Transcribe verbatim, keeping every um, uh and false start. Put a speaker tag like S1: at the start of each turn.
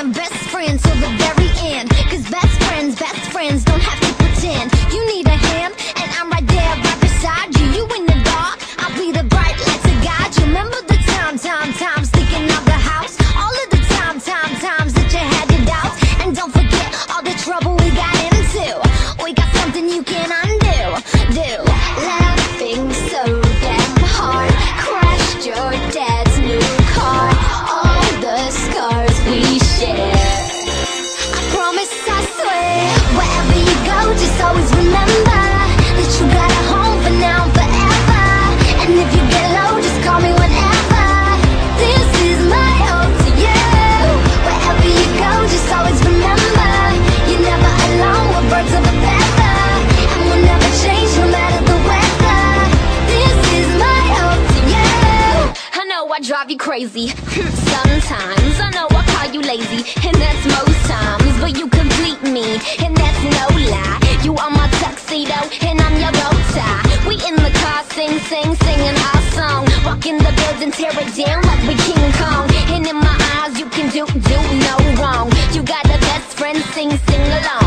S1: am best friends till the very end. Cause best friends, best friends don't have to pretend. You need a hand, and I'm right there right beside you. You in the dark, I'll be the bright light to guide you. Remember the time, time, times sticking out the house. All of the time, time, times that you had your doubts. And don't forget all the trouble we got into. We got something you can undo. Do laughing so damn hard, crashed your dad's new car. All the scars we share, I promise, I swear. Wherever you go, just always remember that you got a home for now and forever. And if you get low, just call me whenever. This is my ode to you. Wherever you go, just always remember you're never alone. We're birds of a feather, and we'll never change no matter the weather. This is my ode to you. I know I drive you crazy sometimes. I know I call you lazy, and that's most times. But you complete me, and that's no lie. You are my tuxedo, and I'm your bow tie. We in the car, sing, sing, singing our song. Walk in the building, tear it down like we King Kong. And in my eyes, you can do, do no wrong. You got a best friend, sing, sing along.